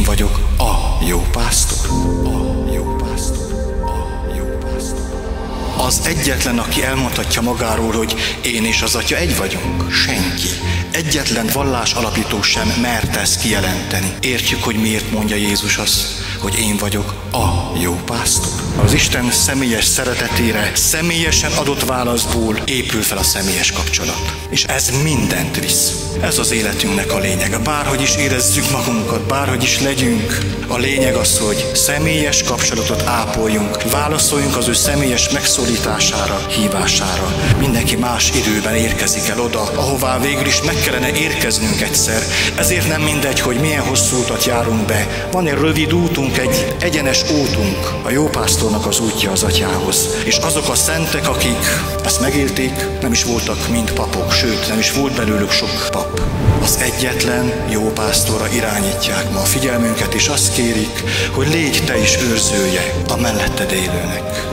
vagyok a jó pásztor. A jó pásztor. A jó pásztor. Az egyetlen, aki elmondhatja magáról, hogy én és az Atya egy vagyunk. Senki. Egyetlen vallás alapító sem mert ezt kijelenteni. Értjük, hogy miért mondja Jézus azt, hogy én vagyok a jó pásztor. Az Isten személyes szeretetére, személyesen adott válaszból épül fel a személyes kapcsolat. És ez mindent visz. Ez az életünknek a lényege. Bárhogy is érezzük magunkat, bárhogy is legyünk, a lényeg az, hogy személyes kapcsolatot ápoljunk, válaszoljunk az ő személyes megszólítására, hívására. Mindenki más időben érkezik el oda, ahová végül is meg kellene érkeznünk egyszer. Ezért nem mindegy, hogy milyen hosszú utat járunk be. Van egy rövid útunk, egy egyenes útunk. A jó pásztornak az útja az Atyához. És azok a szentek, akik ezt megélték, nem is voltak mind papok, sőt, nem is volt belőlük sok pap. Az egyetlen jó pásztorra irányítják ma a figyelmünket, és azt kérik, hogy légy te is őrzője a melletted élőnek.